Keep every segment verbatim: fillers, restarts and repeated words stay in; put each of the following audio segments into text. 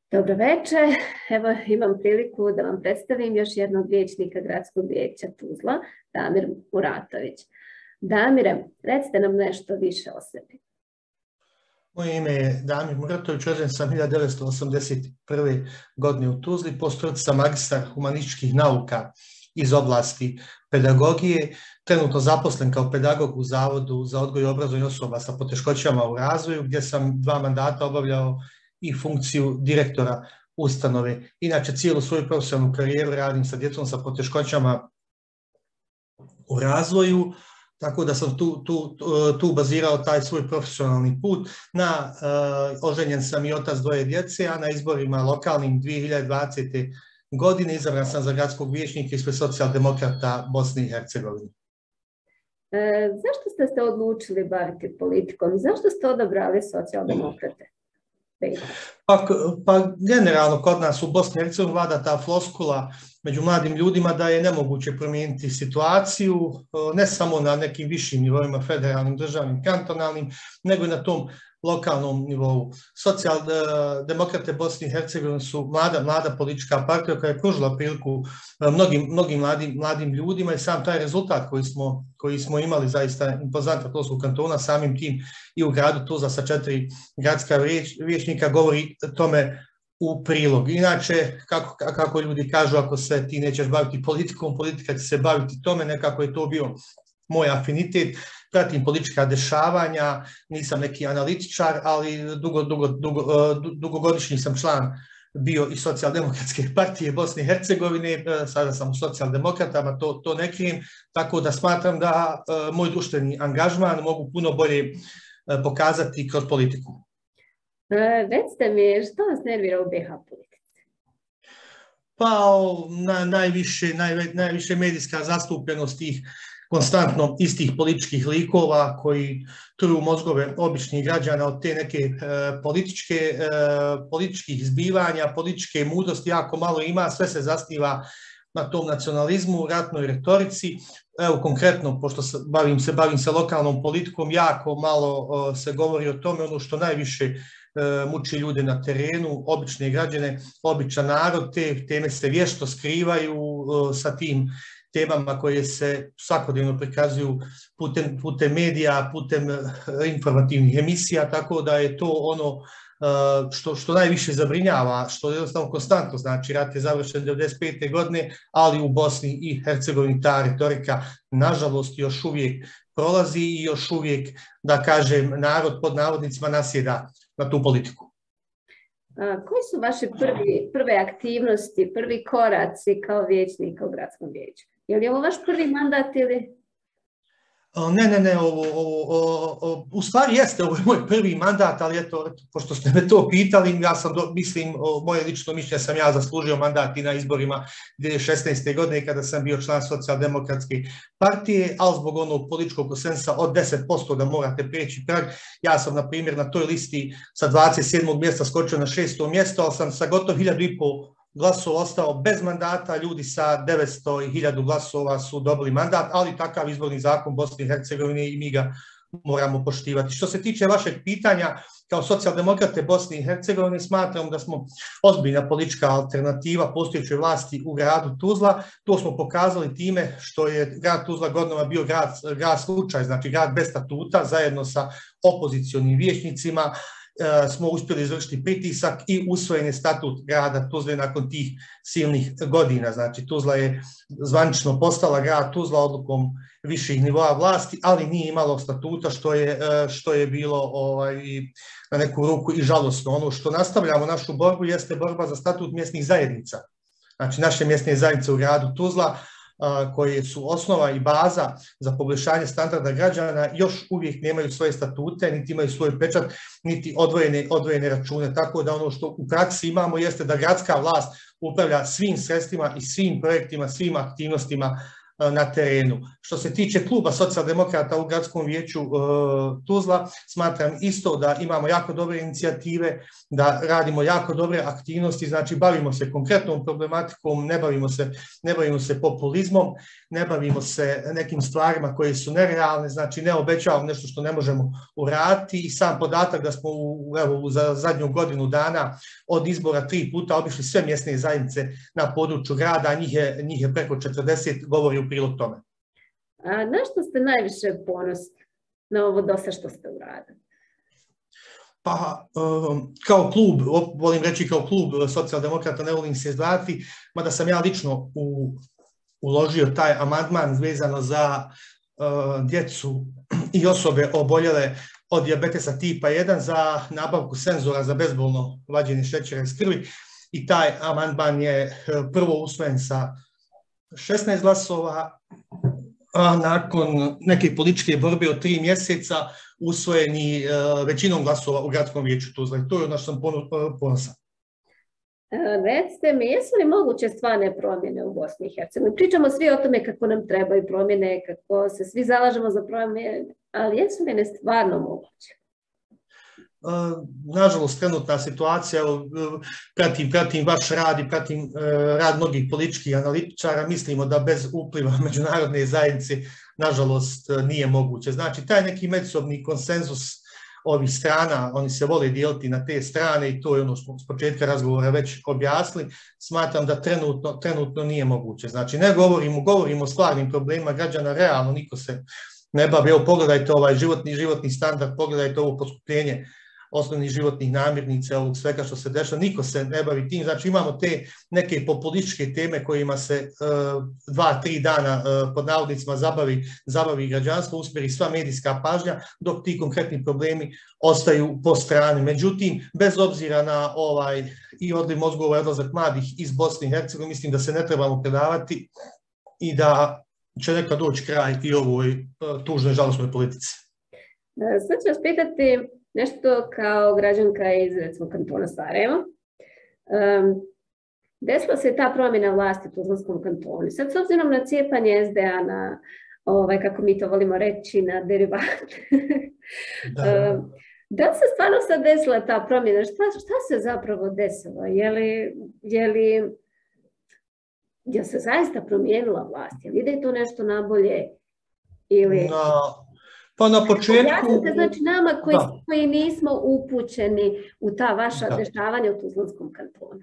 Dobro večer, evo imam priliku da vam predstavim još jednog vijećnika Gradskog vijeća Tuzla, Damir Muratović. Damire, recite nam nešto više o sebi. Moje ime je Damir Muratović, rođen sam hiljadu devetsto osamdeset prve. godine u Tuzli, po struci sam magistar humanističkih nauka iz oblasti pedagogije, trenutno zaposlen kao pedagog u Zavodu za odgoj i obrazovanje osoba sa poteškoćama u razvoju, gdje sam dva mandata obavljao i funkciju direktora ustanove. Inače, cijelu svoju profesionalnu karijeru radim sa djecom sa poteškoćama u razvoju, tako da sam tu, tu, tu bazirao taj svoj profesionalni put. Na, uh, oženjen sam i otac dvoje djece, a na izborima lokalnim dvije hiljade dvadesete. godine izabran sam za gradskog vijećnika ispred Socijaldemokrata Bosne i Hercegovine. E, zašto ste se odlučili baviti politikom? Zašto ste odabrali Socijaldemokrate? Pa, pa generalno kod nas u Bosni i Hercegovini vlada ta floskula među mladim ljudima da je nemoguće promijeniti situaciju, ne samo na nekim višim nivoima, federalnim, državnim, kantonalnim, nego i na tom lokalnom nivou. Socijaldemokrate Bosne i Hercegovine su mlada, mlada politička partija koja je pružila priliku mnogim, mnogim mladim, mladim ljudima i sam taj rezultat koji smo, koji smo imali zaista impozantan Tuzlskog kantona, samim tim i u gradu Tuzla sa četiri gradska vijećnika govori tome u prilog. Inače, kako, kako ljudi kažu, ako se ti nećeš baviti politikom, politika će se baviti tome, nekako je to bio moj afinitet. Pratim politička dešavanja, nisam neki analitičar, ali dugo, dugo, dugo, dugogodišnji sam član bio i Socijaldemokratske partije Bosne i Hercegovine, sada sam u Socijaldemokratama, to, to ne krijem, tako da smatram da moj društveni angažman mogu puno bolje pokazati kroz politiku. Recite mi, što vas nervira u be ha politici? Pa na, najviše, naj, najviše medijska zastupljenost tih konstantno istih političkih likova koji truju mozgove običnih građana od te neke e, političke, e, političkih zbivanja, političke mudrosti jako malo ima, sve se zasniva na tom nacionalizmu, ratnoj retorici. Evo konkretno, pošto se, bavim, se, bavim se lokalnom politikom, jako malo o, se govori o tome, ono što najviše e, muči ljude na terenu, obične građane, običan narod, te teme se vješto skrivaju o, sa tim temama koje se svakodnevno prikazuju putem, putem medija, putem informativnih emisija, tako da je to ono što, što najviše zabrinjava, što je jednostavno konstantno, znači rat je završen devedeset pete. godine, ali u Bosni i Hercegovini ta retorika nažalost još uvijek prolazi i još uvijek, da kažem, narod pod navodnicima nasjeda na tu politiku. A, koji su vaše prvi, prve aktivnosti, prvi koraci kao vijećnika u Gradskom vijeću? Je li ovo vaš prvi mandat ili? Ne, ne, ne, ovo, ovo, ovo, u stvari jeste, ovo je moj prvi mandat, ali eto, pošto ste me to pitali, ja sam, do, mislim, moje lično mišljenje sam ja zaslužio mandat i na izborima dvije hiljade šesnaeste. godine kada sam bio član Socijaldemokratske partije, ali zbog onog političkog konsensa od deset posto da morate prijeći prag, ja sam, na primjer, na toj listi sa dvadeset sedmog mjesta skočio na šesto mjesto, ali sam sa gotovo hiljadu i pol glasova ostao bez mandata, ljudi sa devetsto i hiljadu glasova su dobili mandat, ali takav izborni zakon Bosne i Hercegovine i mi ga moramo poštivati. Što se tiče vašeg pitanja, kao Socijaldemokrate Bosne i Hercegovine smatram da smo ozbiljna politička alternativa postojećoj vlasti u gradu Tuzla. To smo pokazali time što je grad Tuzla godinama bio grad, grad slučaj, znači grad bez statuta, zajedno sa opozicionim vijećnicima, smo uspjeli izvršiti pritisak i usvojen je statut grada Tuzle nakon tih silnih godina. Znači Tuzla je zvanično postala grad Tuzla odlukom viših nivoa vlasti, ali nije imalo statuta, što je, što je bilo ovaj, na neku ruku i žalosno. Ono što nastavljamo našu borbu jeste borba za statut mjesnih zajednica. Znači naše mjesne zajednice u gradu Tuzla, koje su osnova i baza za poboljšanje standarda građana, još uvijek nemaju svoje statute, niti imaju svoj pečat, niti odvojene, odvojene račune. Tako da ono što u praksi imamo jeste da gradska vlast upravlja svim sredstvima i svim projektima, svim aktivnostima na terenu. Što se tiče kluba socijaldemokrata u gradskom vijeću Tuzla, smatram isto da imamo jako dobre inicijative, da radimo jako dobre aktivnosti, znači bavimo se konkretnom problematikom, ne bavimo se, ne bavimo se populizmom, ne bavimo se nekim stvarima koje su nerealne, znači ne obećavamo nešto što ne možemo uraditi i sam podatak da smo u, evo, za zadnju godinu dana od izbora tri puta obišli sve mjesne zajednice na području grada, njih je, njih je preko četrdeset, govori u prilog tome. A na što ste najviše ponosni na ovo dosta što ste uradili? Pa, kao klub, volim reći kao klub socijaldemokrata, ne volim se izdvajati, mada sam ja lično u, uložio taj amandman vezano za uh, djecu i osobe oboljele od dijabetesa tipa jedan za nabavku senzora za bezbolno vađenje šećera iz krvi i taj amandman je prvo usvojen sa šesnaest glasova, a nakon neke političke borbe od tri mjeseca usvojeni većinom glasova u gradskom vijeću Tuzla. I to je ono što sam ponosan. Recite mi, jesu li moguće stvarne promjene u Bosni i Hercegovini? Pričamo svi o tome kako nam trebaju promjene, kako se svi zalažemo za promjene, ali jesu li ne stvarno moguće? Nažalost, trenutna situacija, pratim, pratim vaš rad i pratim rad mnogih političkih analitičara, mislimo da bez upliva međunarodne zajednice, nažalost, nije moguće. Znači, taj neki međusobni konsenzus ovih strana, oni se vole dijeliti na te strane i to je ono što smo s početka razgovora već objasnili, smatram da trenutno, trenutno nije moguće. Znači, ne govorimo, govorimo o stvarnim problemima građana, realno niko se ne bavi. Evo, pogledajte ovaj životni, životni standard, pogledajte ovo poskupljenje osnovnih životnih namirnica, ovog svega što se dešava, niko se ne bavi tim. Znači imamo te neke populističke teme kojima se uh, dva, tri dana uh, pod navodnicima zabavi, zabavi građanstvo, usmjeri sva medijska pažnja, dok ti konkretni problemi ostaju po strani. Međutim, bez obzira na ovaj i odliv mozgova i odlazak mladih iz Bosne i Hercegovine, mislim da se ne trebamo predavati i da će nekad doći kraj i ovoj uh, tužnoj, žalosnoj politici. Sad ću vas pitati nešto kao građanka iz, recimo, kantona Sarajevo. Um, desila se ta promjena vlasti u Tuzlanskom kantonu. Sad, s obzirom na cijepanje es de a na, ovaj, kako mi to volimo reći, na derivat, da. um, da li se stvarno sad desila ta promjena? Šta, šta se zapravo desilo? Je li, je li, je se zaista promijenila vlast? Je li ide to nešto nabolje? Ili... No. Pa na početku... Objasnite, znači nama koji, koji nismo upućeni u ta vaša da. dešavanja u Tuzlanskom kantonu.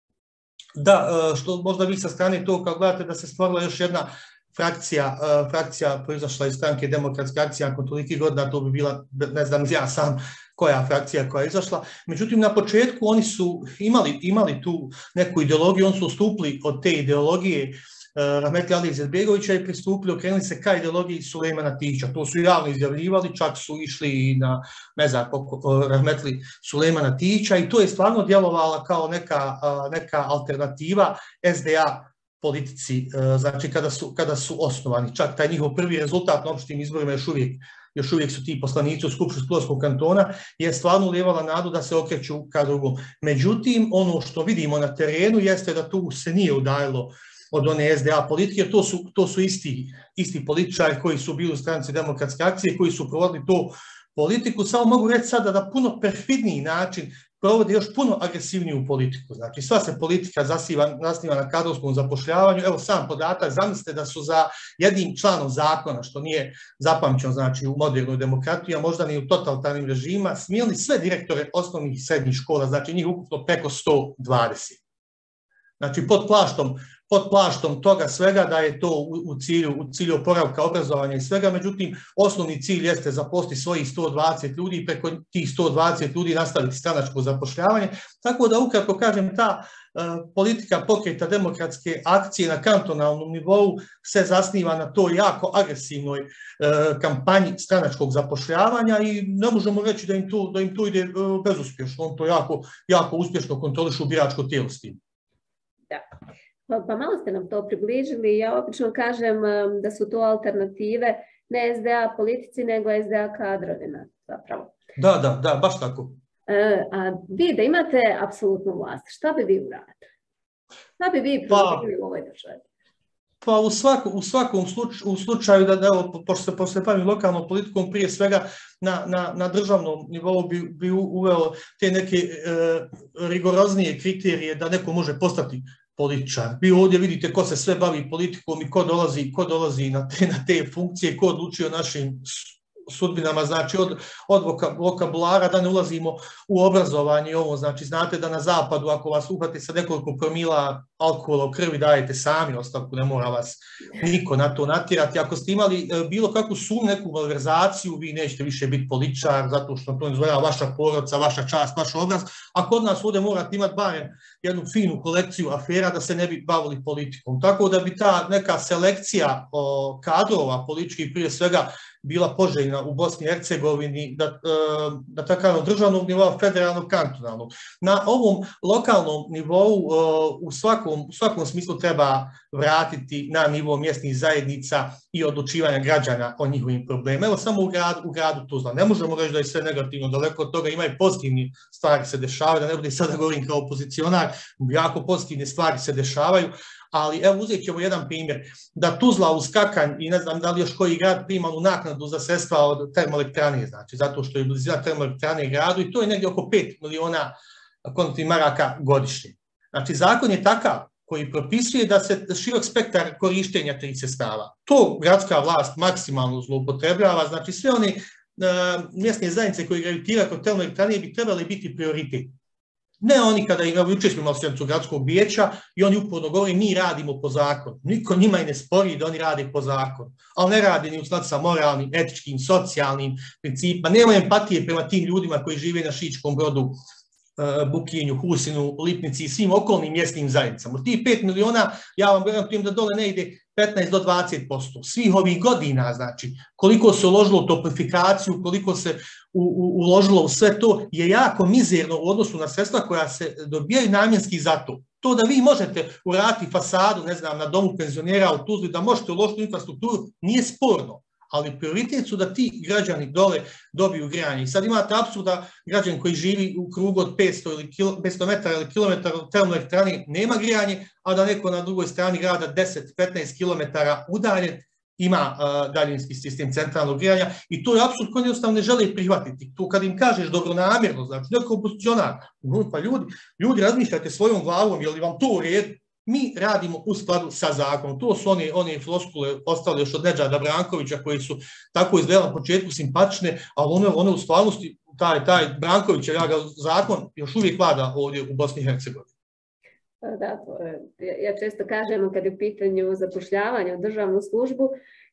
Da, što možda vi sa strane to kao gledate da se stvorila još jedna frakcija, frakcija proizašla iz stranke Demokratska akcija nakon toliki godina, to bi bila, ne znam ja sam koja frakcija koja je izašla. Međutim, na početku oni su imali, imali tu neku ideologiju, oni su ustupili od te ideologije Rahmetli Ali Izetbegovića i pristupili, okrenuli se ka ideologiji Sulejmana Tića. To su javno izjavljivali, čak su išli i na, ne znam, Rahmetli Sulejmana Tića i to je stvarno djelovala kao neka, neka alternativa es de a politici, znači kada su, kada su osnovani. Čak taj njihov prvi rezultat na opštim izborima još uvijek, još uvijek su ti poslanici u Skupštini Tuzlanskog kantona, je stvarno ulijevala nadu da se okreću ka drugom. Međutim, ono što vidimo na terenu jeste da tu se nije udaljilo od one es de a politike, to su, to su isti, isti političari koji su bili u stranci Demokratske akcije, koji su provodili tu politiku, samo mogu reći sada da puno perfidniji način provode još puno agresivniju politiku. Znači, sva se politika zasniva, zasniva na kadrovskom zapošljavanju. Evo sam podatak, zamislite da su za jednim članom zakona, što nije zapamćeno znači, u modernoj demokratiji, a možda ni u totalitarnim režima, smijeli sve direktore osnovnih i srednjih škola, znači njih ukupno preko sto dvadeset. Znači, pod plaštom, pod plaštom toga svega da je to u, u, cilju, u cilju oporavka obrazovanja i svega, međutim, osnovni cilj jeste zaposliti svojih sto dvadeset ljudi i preko tih sto dvadeset ljudi nastaviti stranačko zapošljavanje. Tako da, ukratko kažem, ta uh, politika pokreta Demokratske akcije na kantonalnom nivou se zasniva na toj jako agresivnoj uh, kampanji stranačkog zapošljavanja i ne možemo reći da im to, da im to ide uh, bezuspješno. On to jako, jako uspješno kontrolišu biračko tijelo s tim. Da. Pa, pa malo ste nam to približili. Ja obično kažem um, da su to alternative ne es de a politici, nego es de a kadrovima. Zapravo. Da, da, da, baš tako. Uh, a vi da imate apsolutnu vlast, šta bi vi uradili? Šta bi vi promijenili u ovoj državi? Pa u, svaku, u svakom slučaju, u slučaju da, evo, pošto se posle bavim lokalnom politikom, prije svega na, na, na državnom nivou bi, bi uveo te neke e, rigoroznije kriterije da neko može postati političar. Vi ovdje vidite ko se sve bavi politikom i ko dolazi, ko dolazi na, te, na te funkcije, ko odlučuje o našim sudbinama, znači od, od vokabulara, da ne ulazimo u obrazovanje i ovo, znači znate da na zapadu ako vas uhvati sa nekoliko promila alkohola u krvi dajete sami ostavku, ne mora vas niko na to natjerati. Ako ste imali bilo kakvu sumnju, neku malverzaciju, vi nećete više biti političar zato što to ne dozvoljava vaša porodica, vaša čast, vaš obraz, a kod nas ovdje morate imati barem jednu finu kolekciju afera da se ne bi bavili politikom. Tako da bi ta neka selekcija o, kadrova političkih prije svega bila poželjna u Bosni i Hercegovini, da, da tako državnog nivoa, federalnog, kantonalnog. Na ovom lokalnom nivou u svakom, u svakom smislu treba vratiti na nivo mjesnih zajednica i odlučivanja građana o njihovim problemima. Evo samo u gradu, u gradu Tuzla. Ne možemo reći da je sve negativno, daleko od toga ima i pozitivni stvari se dešavaju, da ne bude sada govorim kao opozicionar, jako pozitivne stvari se dešavaju. Ali evo uzet ćemo jedan primjer, da Tuzla uz Kakanj i ne znam da li još koji grad primanu naknadu za sredstva od termoelektrane, znači zato što je blizina termoelektrane gradu i to je negdje oko pet miliona konti maraka godišnje. Znači zakon je takav koji propisuje da se širok spektar korištenja tih sredstava. To gradska vlast maksimalno zloupotrebljava, znači sve one uh, mjesne zajednice koje gravitiraju kod termoelektrane bi trebali biti prioritet. Ne oni kada imaju, jučer smo imali sjednicu gradskog vijeća i oni uporno govori mi radimo po zakonu. Niko njima i ne spori da oni rade po zakonu. Ali ne rade ni u skladu sa moralnim, etičkim, socijalnim principima. Nema empatije prema tim ljudima koji žive na Šičkom Brodu, Bukinju, Husinu, Lipnici i svim okolnim mjesnim zajednicama. Od tih pet miliona, ja vam garantujem da dole ne ide petnaest do dvadeset posto. Svih ovih godina, znači, koliko se uložilo u toplifikaciju, koliko se u, u, uložilo u sve to, je jako mizerno u odnosu na sredstva koja se dobijaju namjenski za to. To da vi možete uraditi fasadu, ne znam, na domu penzionera u Tuzli, da možete uložiti u infrastrukturu, nije sporno. Ali prioritet su da ti građani dole dobiju grijanje. I sad imate apsurd da građan koji živi u krugu od petsto, ili petsto metara ili kilometara od termoelektrane nema grijanje, a da neko na drugoj strani grada deset do petnaest kilometara udaljen ima uh, daljinski sistem centralnog grijanja i to je apsurd koji jednostavno ne žele prihvatiti. Tu kad im kažeš dobronamjerno, znači neko opozicionar, pa ljudi, ljudi razmišljajte svojom glavom, je li vam to u redu? Mi radimo u skladu sa zakonom. To su one, one floskule ostale još od Nedžada Brankovića koji su tako izgledali na početku simpatične, ali one, one u stvarnosti, taj, taj Branković, ja ga zakon još uvijek vlada ovdje u Bosni i Hercegovini. Da, ja često kažem kad je u pitanju zapošljavanja u državnu službu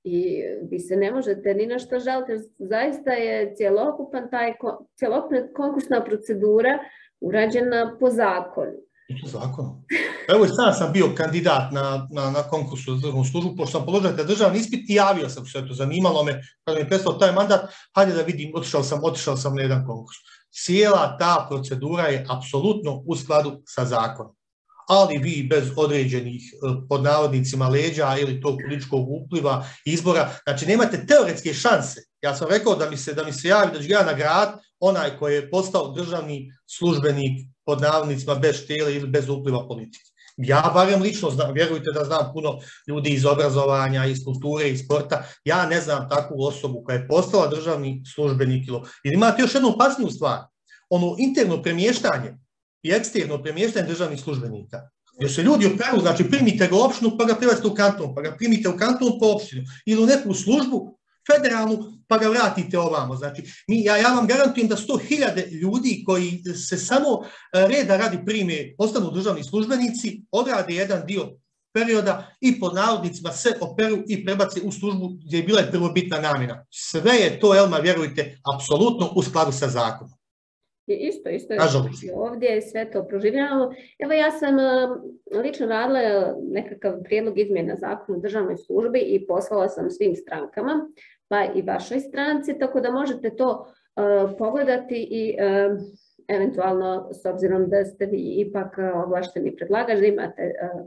i vi se ne možete ni na što žaliti, zaista je cjelokupan taj, cjelokupna konkursna procedura urađena po zakonu. Zakon. Evo i sad sam bio kandidat na, na, na konkursu za državnu službu, pošto sam položio taj državni ispit i javio sam se, to zanimalo me, kada mi je prestao taj mandat, hajde da vidim, otišao sam, otišao sam na jedan konkurs. Cijela ta procedura je apsolutno u skladu sa zakonom. Ali vi bez određenih pod navodnicima leđa ili tog političkog upliva izbora, znači nemate teoretske šanse. Ja sam rekao da mi se, da mi se javi da ću ja nagrad onaj koji je postao državni službenik pod navodnicima bez štele ili bez upliva politike. Ja barem lično znam, vjerujte da znam puno ljudi iz obrazovanja, iz kulture, iz sporta, ja ne znam takvu osobu koja je postala državni službenik. Jer imate još jednu opasniju stvar, ono interno premještanje i eksterno premještanje državnih službenika. Jer se ljudi operu, znači primite ga u opštinu pa ga preveste u kanton, pa ga primite u kanton po opštinu ili u neku službu federalnu pa ga vratite ovamo. Znači, mi, ja, ja vam garantujem da sto hiljade ljudi koji se samo reda radi prime postanu državni službenici, odrade jedan dio perioda i pod navodnicima se operu i prebace u službu gdje je bila prvobitna namjena. Sve je to, Elma, vjerujte, apsolutno u skladu sa zakonom. Isto, isto je ovdje sve to proživljavamo. Evo ja sam lično radila nekakav prijedlog izmjena zakona o državnoj službi i poslala sam svim strankama, pa i vašoj stranci, tako da možete to uh, pogledati i uh, eventualno, s obzirom da ste vi ipak ovlašteni predlagač, da imate, uh,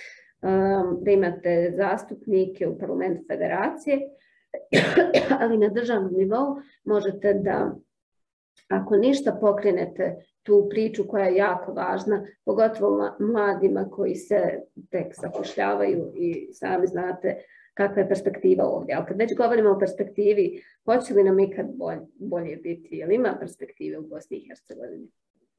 um, da imate zastupnike u parlamentu federacije, ali na državnom nivou možete da ako ništa pokrenete tu priču koja je jako važna, pogotovo mladima koji se tek zapošljavaju i sami znate kakva je perspektiva ovdje. Ali kad već govorimo o perspektivi, hoće li nam ikad bolje, bolje biti? Jel ima perspektive u Bosni i Hercegovini?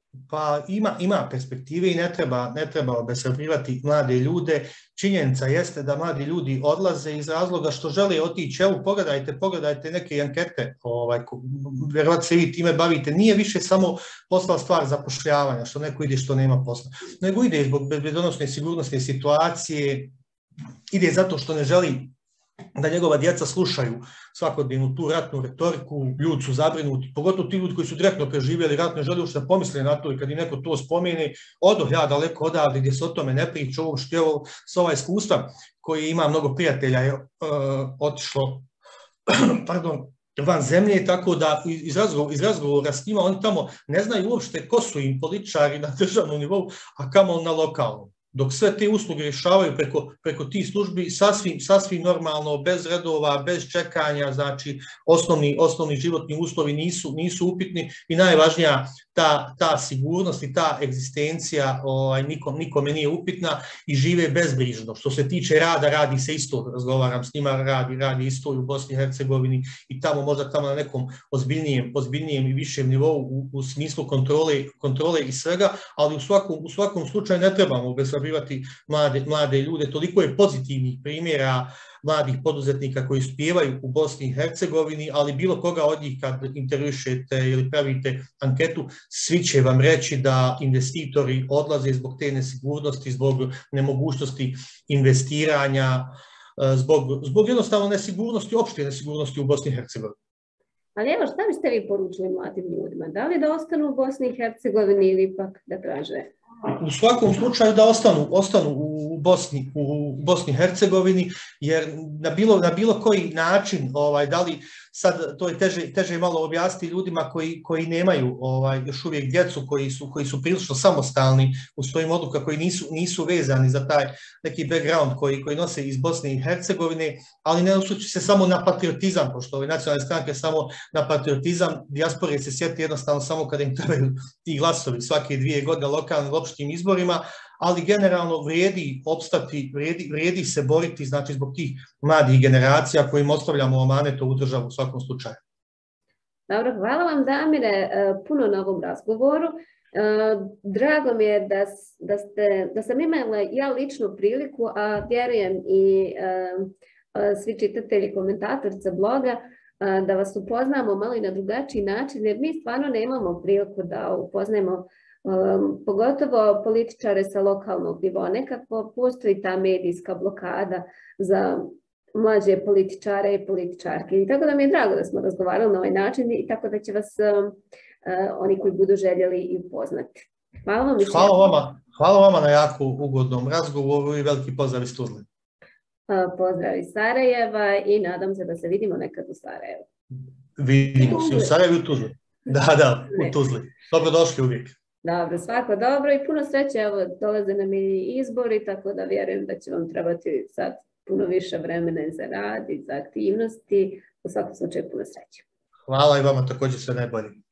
Pa ima, ima perspektive i ne treba, ne treba obeshrabrivati mlade ljude. Činjenica jeste da mladi ljudi odlaze iz razloga što žele otići. Evo, pogledajte, pogledajte neke ankete, ovaj, vjerovatno se vi time bavite. Nije više samo posla stvar zapošljavanja, što neko ide što nema posla, nego ide zbog bezbednosne sigurnosne situacije, ide zato što ne želi da njegova djeca slušaju svakodnevnu tu ratnu retoriku, ljudi su zabrinuti, pogotovo ti ljudi koji su direktno preživjeli rat, ne žele uopšte pomisle na to i kad im neko to spomene, odoh ja daleko odavde gdje se o tome ne priča, ovo što je ovo sa ova iskustva koji ima mnogo prijatelja je uh, otišlo pardon, van zemlje, tako da iz razgovora, iz razgovora s njima oni tamo ne znaju uopšte ko su im političari na državnom nivou, a kamo na lokalnom. Dok sve te usluge rješavaju preko, preko tih službi sasvim, sasvim normalno, bez redova, bez čekanja, znači osnovni, osnovni životni uslovi nisu, nisu upitni i najvažnija ta, ta sigurnost i ta egzistencija ovaj, nikom, nikome nije upitna i žive bezbrižno. Što se tiče rada, radi se isto, razgovaram s njima, radi, radi isto i u Bosni i Hercegovini i tamo možda tamo na nekom ozbiljnijem, ozbiljnijem i višem nivou u, u smislu kontrole, kontrole i svega, ali u svakom, u svakom slučaju ne trebamo obeshrabrivati mlade, mlade ljude. Toliko je pozitivnih primjera mladih poduzetnika koji uspijevaju u Bosni i Hercegovini, ali bilo koga od njih kad intervjušete ili pravite anketu, svi će vam reći da investitori odlaze zbog te nesigurnosti, zbog nemogućnosti investiranja, zbog, zbog jednostavno nesigurnosti, opšte nesigurnosti u Bosni i Hercegovini. Ali evo, šta biste vi poručili mladim ljudima? Da li da ostanu u Bosni i Hercegovini ili ipak da traže? U svakom slučaju da ostanu, ostanu u Bosni, u Bosni i Hercegovini, jer na bilo, na bilo koji način, ovaj, da li sad to je teže, teže malo objasniti ljudima koji, koji nemaju ovaj, još uvijek djecu, koji su, koji su prilično samostalni u svojim odlukama, koji nisu, nisu vezani za taj neki background koji, koji nose iz Bosne i Hercegovine, ali ne osvrću se samo na patriotizam, pošto ove nacionalne stranke samo na patriotizam, dijaspore se sjeti jednostavno samo kada im trebaju ti glasovi svake dvije godine lokalnim opštim izborima, ali generalno vrijedi opstati, vrijedi, vrijedi se boriti, znači zbog tih mladih generacija kojim ostavljamo amanet ovu državu u svakom slučaju. Dobro, hvala vam Damire puno na ovom razgovoru. Drago mi je da, da, ste, da sam imala ja ličnu priliku, a vjerujem i svi čitatelji komentatorica bloga, da vas upoznamo malo i na drugačiji način, jer mi stvarno nemamo priliku da upoznajemo Um, pogotovo političare sa lokalnog nivoa. Nekako postoji ta medijska blokada za mlađe političare i političarke. I tako da mi je drago da smo razgovarali na ovaj način i tako da će vas um, uh, oni koji budu željeli i upoznati. Hvala vam. Hvala vama, hvala vama na jako ugodnom razgovoru i veliki pozdrav iz Tuzle. Uh, pozdrav iz Sarajeva i nadam se da se vidimo nekad u Sarajevu. Vidimo se u Sarajevu i u Tuzli. Da, da, u Tuzli. Dobrodošli uvijek. Dobro, svako dobro i puno sreće, evo dolaze nam i izbori, tako da vjerujem da će vam trebati sad puno više vremena za rad i za aktivnosti, u svakom slučaju puno sreće. Hvala i vama također sve najbolje.